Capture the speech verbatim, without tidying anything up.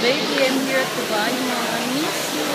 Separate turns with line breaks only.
baby, I'm here at the Bali Mall. I miss you.